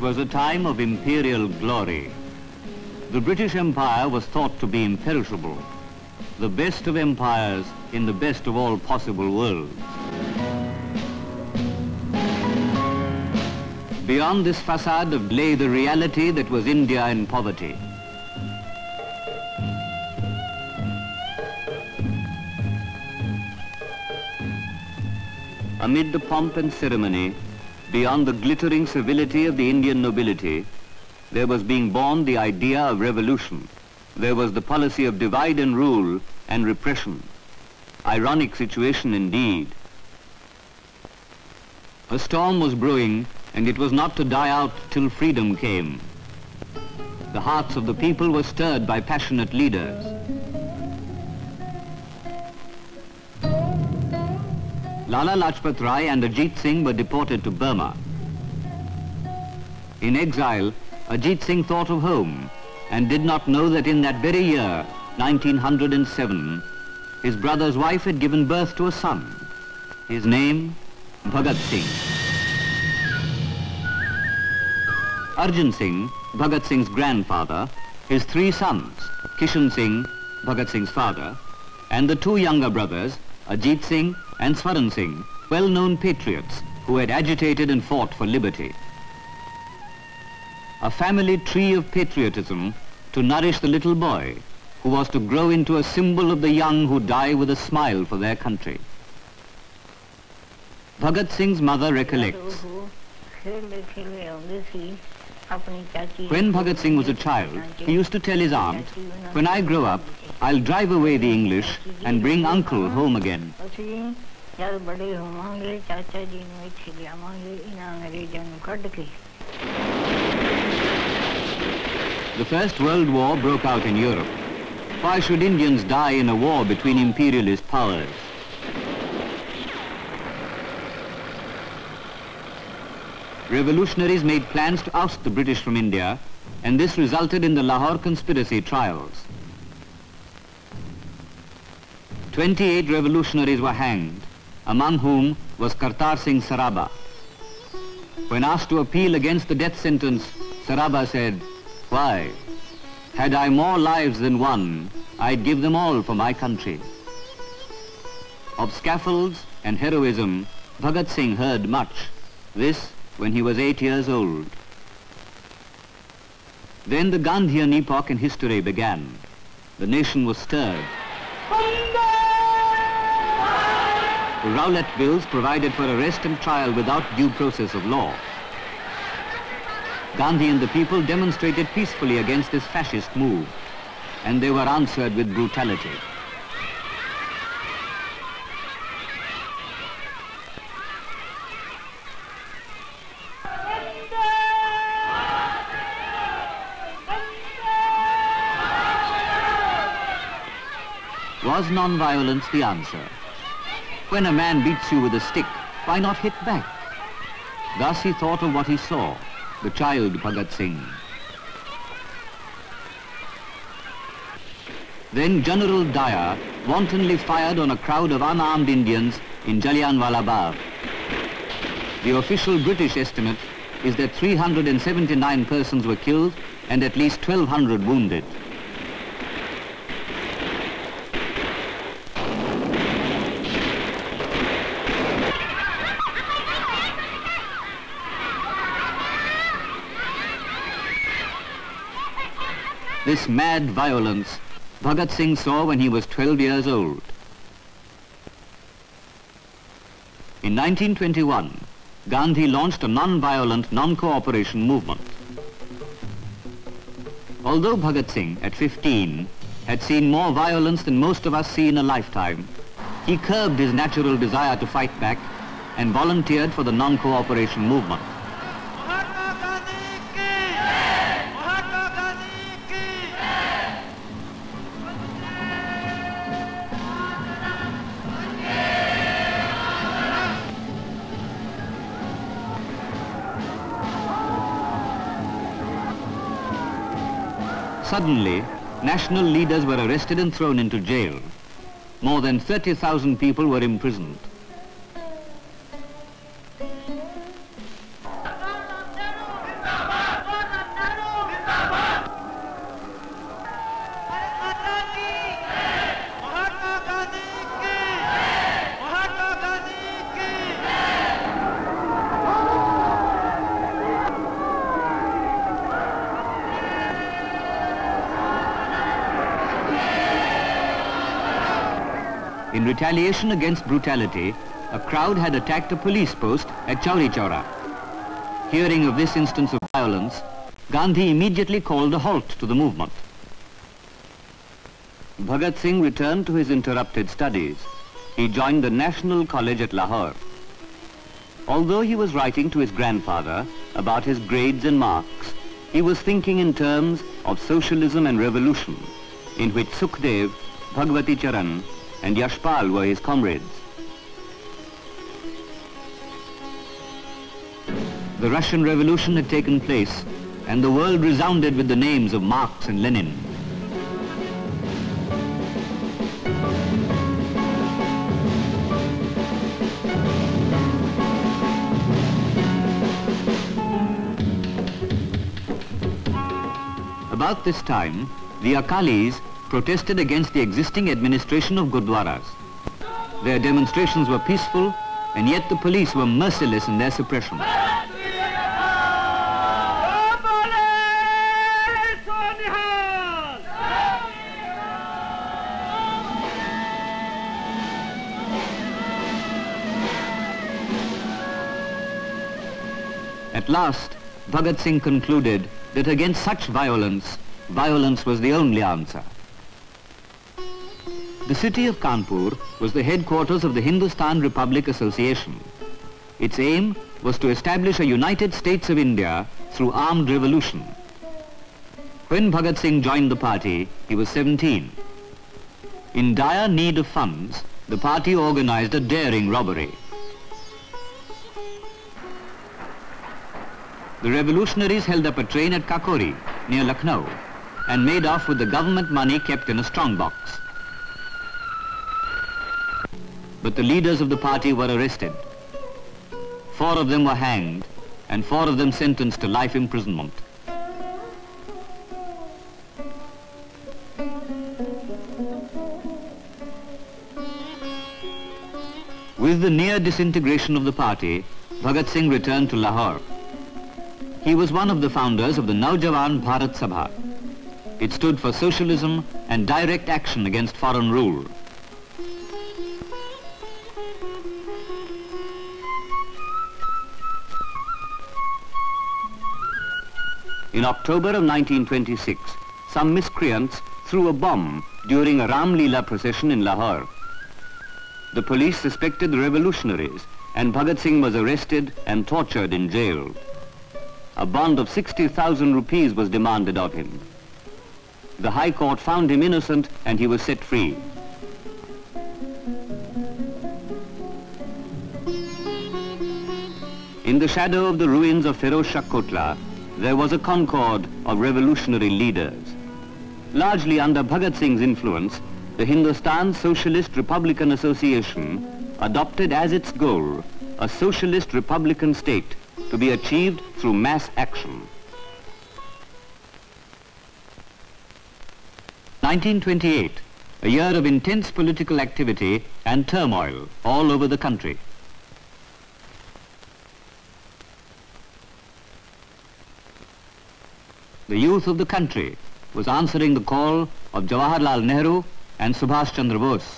was a time of imperial glory. The British Empire was thought to be imperishable, the best of empires in the best of all possible worlds. Beyond this facade lay the reality that was India in poverty. Amid the pomp and ceremony, beyond the glittering civility of the Indian nobility, there was being born the idea of revolution. There was the policy of divide and rule and repression. Ironic situation indeed. A storm was brewing, and it was not to die out till freedom came. The hearts of the people were stirred by passionate leaders. Lala Lajpat Rai and Ajit Singh were deported to Burma. In exile, Ajit Singh thought of home and did not know that in that very year, 1907, his brother's wife had given birth to a son. His name, Bhagat Singh. Arjun Singh, Bhagat Singh's grandfather, his three sons, Kishan Singh, Bhagat Singh's father, and the two younger brothers, Ajit Singh and Swaran Singh, well-known patriots who had agitated and fought for liberty. A family tree of patriotism to nourish the little boy who was to grow into a symbol of the young who die with a smile for their country. Bhagat Singh's mother recollects. When Bhagat Singh was a child, he used to tell his aunt, "When I grow up, I'll drive away the English and bring uncle home again." The First World War broke out in Europe. Why should Indians die in a war between imperialist powers? Revolutionaries made plans to oust the British from India, and this resulted in the Lahore conspiracy trials. 28 revolutionaries were hanged, among whom was Kartar Singh Saraba. When asked to appeal against the death sentence, Saraba said, "Why? Had I more lives than one, I'd give them all for my country." Of scaffolds and heroism, Bhagat Singh heard much. This when he was 8 years old. Then the Gandhian epoch in history began. The nation was stirred. The Rowlatt Bills provided for arrest and trial without due process of law. Gandhi and the people demonstrated peacefully against this fascist move, and they were answered with brutality. Was non-violence the answer? When a man beats you with a stick, why not hit back? Thus he thought of what he saw, the child Bhagat Singh. Then General Dyer wantonly fired on a crowd of unarmed Indians in Jallianwala Bagh. The official British estimate is that 379 persons were killed and at least 1,200 wounded. This mad violence Bhagat Singh saw when he was 12 years old. In 1921, Gandhi launched a non-violent, non-cooperation movement. Although Bhagat Singh, at 15, had seen more violence than most of us see in a lifetime, he curbed his natural desire to fight back and volunteered for the non-cooperation movement. Suddenly, national leaders were arrested and thrown into jail. More than 30,000 people were imprisoned. In retaliation against brutality, a crowd had attacked a police post at Chauri Chaura. Hearing of this instance of violence, Gandhi immediately called a halt to the movement. Bhagat Singh returned to his interrupted studies. He joined the National College at Lahore. Although he was writing to his grandfather about his grades and marks, he was thinking in terms of socialism and revolution, in which Sukhdev, Bhagwati Charan and Yashpal were his comrades. The Russian Revolution had taken place, and the world resounded with the names of Marx and Lenin. About this time, the Akalis protested against the existing administration of Gurdwaras. Their demonstrations were peaceful, and yet the police were merciless in their suppression. At last, Bhagat Singh concluded that against such violence, violence was the only answer. The city of Kanpur was the headquarters of the Hindustan Republic Association. Its aim was to establish a United States of India through armed revolution. When Bhagat Singh joined the party, he was 17. In dire need of funds, the party organized a daring robbery. The revolutionaries held up a train at Kakori, near Lucknow, and made off with the government money kept in a strong box. But the leaders of the party were arrested. 4 of them were hanged, and 4 of them sentenced to life imprisonment. With the near disintegration of the party, Bhagat Singh returned to Lahore. He was one of the founders of the Naujawan Bharat Sabha. It stood for socialism and direct action against foreign rule. In October of 1926, some miscreants threw a bomb during a Ram Leela procession in Lahore. The police suspected the revolutionaries, and Bhagat Singh was arrested and tortured in jail. A bond of 60,000 rupees was demanded of him. The High Court found him innocent and he was set free. In the shadow of the ruins of Feroz Shah Kotla, there was a concord of revolutionary leaders. Largely under Bhagat Singh's influence, the Hindustan Socialist Republican Association adopted as its goal a socialist republican state to be achieved through mass action. 1928, a year of intense political activity and turmoil all over the country. The youth of the country was answering the call of Jawaharlal Nehru and Subhash Chandra Bose.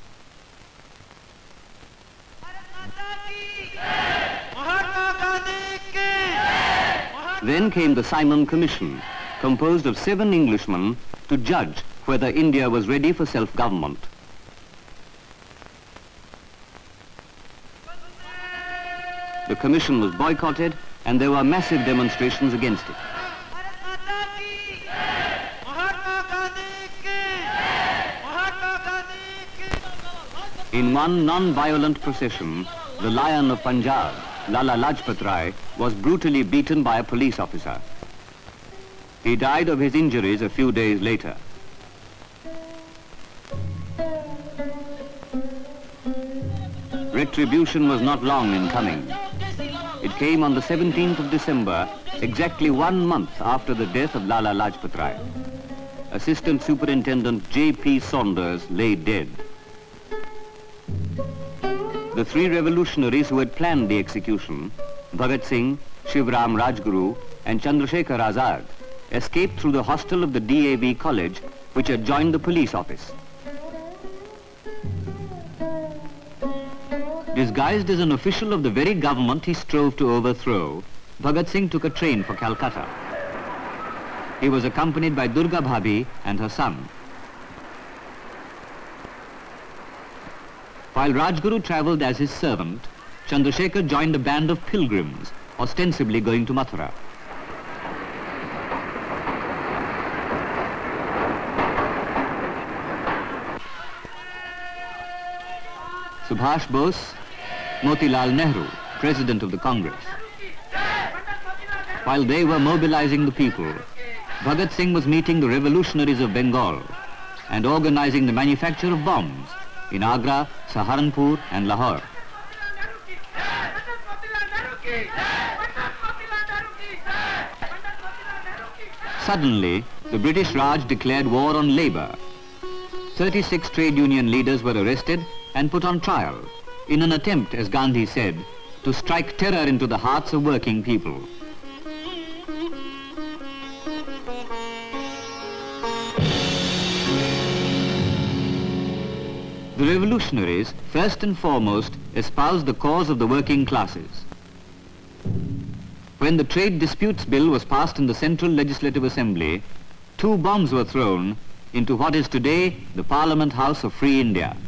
Then came the Simon Commission, composed of 7 Englishmen to judge whether India was ready for self-government. The commission was boycotted and there were massive demonstrations against it. In one non-violent procession, the Lion of Punjab, Lala Lajpat Rai, was brutally beaten by a police officer. He died of his injuries a few days later. Retribution was not long in coming. It came on the 17th of December, exactly 1 month after the death of Lala Lajpat Rai. Assistant Superintendent J.P. Saunders lay dead. The 3 revolutionaries who had planned the execution, Bhagat Singh, Shivram Rajguru and Chandrasekhar Azad, escaped through the hostel of the DAV College, which had joined the police office. Disguised as an official of the very government he strove to overthrow, Bhagat Singh took a train for Calcutta. He was accompanied by Durga Bhabhi and her son. While Rajguru travelled as his servant, Chandrasekhar joined a band of pilgrims, ostensibly going to Mathura. Subhash Bose, Motilal Nehru, President of the Congress. While they were mobilizing the people, Bhagat Singh was meeting the revolutionaries of Bengal and organizing the manufacture of bombs in Agra, Saharanpur and Lahore. Suddenly, the British Raj declared war on labour. 36 trade union leaders were arrested and put on trial in an attempt, as Gandhi said, to strike terror into the hearts of working people. The revolutionaries, first and foremost, espoused the cause of the working classes. When the Trade Disputes Bill was passed in the Central Legislative Assembly, 2 bombs were thrown into what is today the Parliament House of Free India.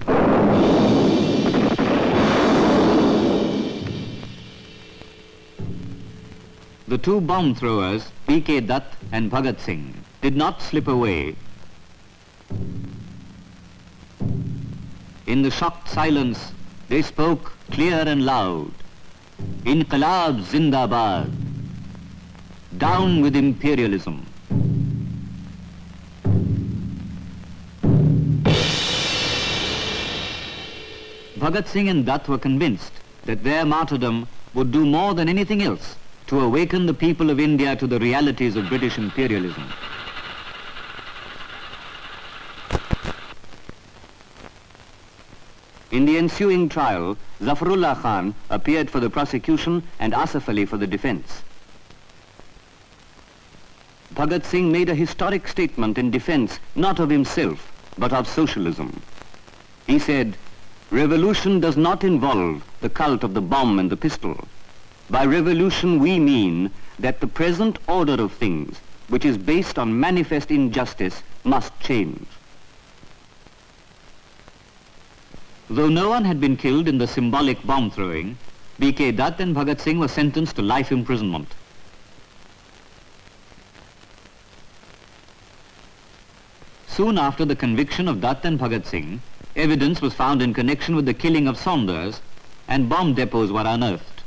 The 2 bomb throwers, B.K. Dutt and Bhagat Singh, did not slip away. In the shocked silence, they spoke clear and loud. Inqilab Zindabad. Down with imperialism. Bhagat Singh and Dutt were convinced that their martyrdom would do more than anything else to awaken the people of India to the realities of British imperialism. In the ensuing trial, Zafarullah Khan appeared for the prosecution and Asaf Ali for the defense. Bhagat Singh made a historic statement in defense not of himself, but of socialism. He said, "Revolution does not involve the cult of the bomb and the pistol. By revolution we mean that the present order of things, which is based on manifest injustice, must change." Though no one had been killed in the symbolic bomb throwing, B.K. Dutt and Bhagat Singh were sentenced to life imprisonment. Soon after the conviction of Dutt and Bhagat Singh, evidence was found in connection with the killing of Saunders, and bomb depots were unearthed.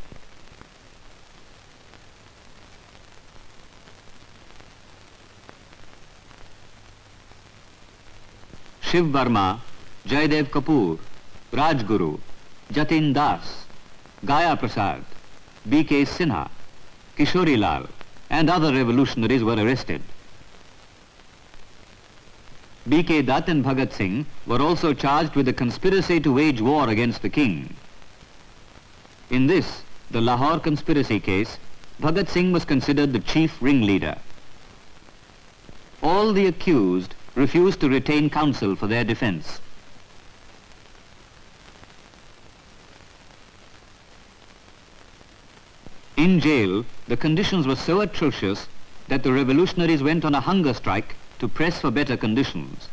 Shiv Verma, Jaydev Kapoor, Rajguru, Jatin Das, Gaya Prasad, B.K. Sinha, Kishori Lal, and other revolutionaries were arrested. B.K. Dutt and Bhagat Singh were also charged with a conspiracy to wage war against the king. In this, the Lahore conspiracy case, Bhagat Singh was considered the chief ringleader. All the accused refused to retain counsel for their defense. In jail, the conditions were so atrocious that the revolutionaries went on a hunger strike to press for better conditions.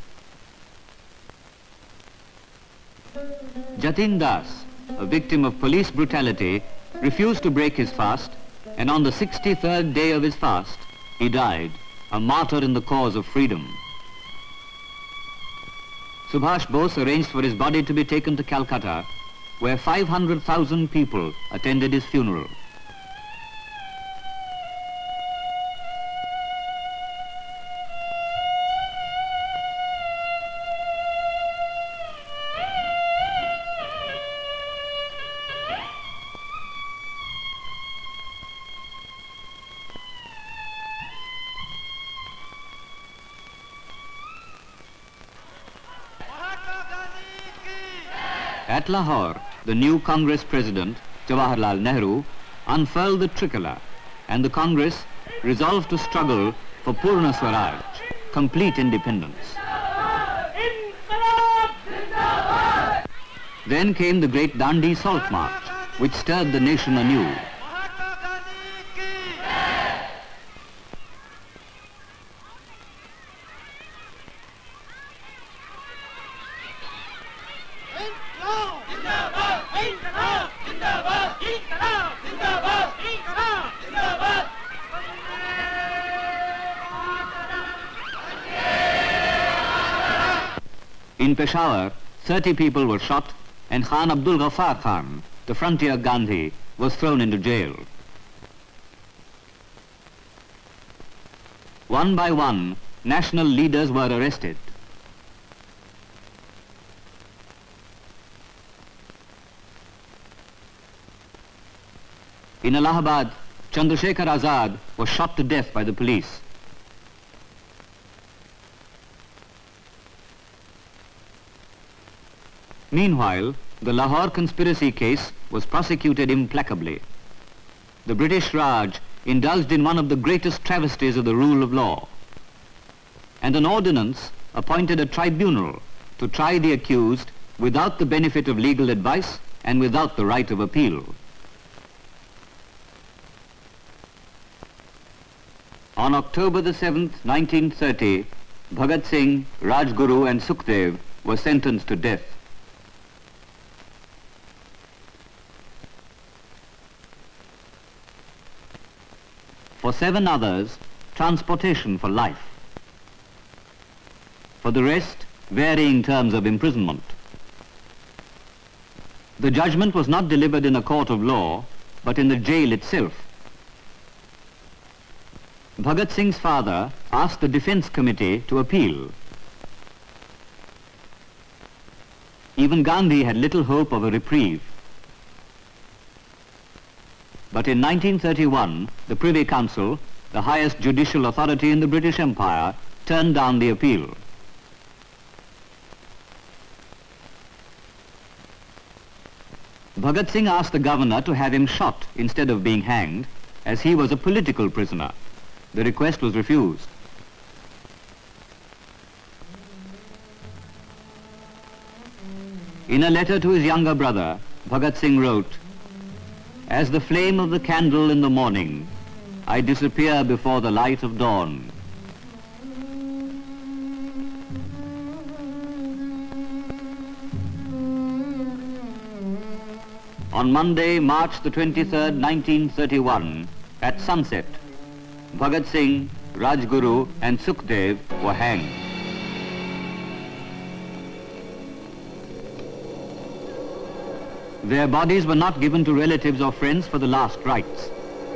Jatin Das, a victim of police brutality, refused to break his fast, and on the 63rd day of his fast, he died, a martyr in the cause of freedom. Subhash Bose arranged for his body to be taken to Calcutta, where 500,000 people attended his funeral. At Lahore, the new Congress President, Jawaharlal Nehru, unfurled the tricolour, and the Congress resolved to struggle for Purna Swaraj, complete independence. Then came the great Dandi Salt March, which stirred the nation anew. In Peshawar, 30 people were shot and Khan Abdul Ghaffar Khan, the frontier Gandhi, was thrown into jail. One by one, national leaders were arrested. In Allahabad, Chandrasekhar Azad was shot to death by the police. Meanwhile, the Lahore conspiracy case was prosecuted implacably. The British Raj indulged in one of the greatest travesties of the rule of law. And an ordinance appointed a tribunal to try the accused without the benefit of legal advice and without the right of appeal. On October the 7th, 1930, Bhagat Singh, Rajguru and Sukhdev were sentenced to death. For 7 others, transportation for life. For the rest, varying terms of imprisonment. The judgment was not delivered in a court of law, but in the jail itself. Bhagat Singh's father asked the defense committee to appeal. Even Gandhi had little hope of a reprieve. But in 1931, the Privy Council, the highest judicial authority in the British Empire, turned down the appeal. Bhagat Singh asked the governor to have him shot instead of being hanged, as he was a political prisoner. The request was refused. In a letter to his younger brother, Bhagat Singh wrote, "As the flame of the candle in the morning, I disappear before the light of dawn. On Monday, March the 23rd, 1931, at sunset, Bhagat Singh, Rajguru and Sukhdev were hanged. Their bodies were not given to relatives or friends for the last rites.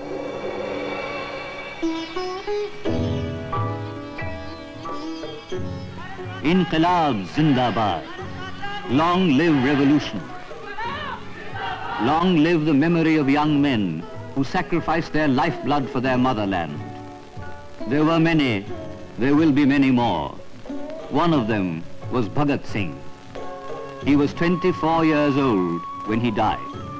Inqilab Zindabad. Long live revolution. Long live the memory of young men who sacrificed their lifeblood for their motherland. There were many, there will be many more. One of them was Bhagat Singh. He was 24 years old when he died.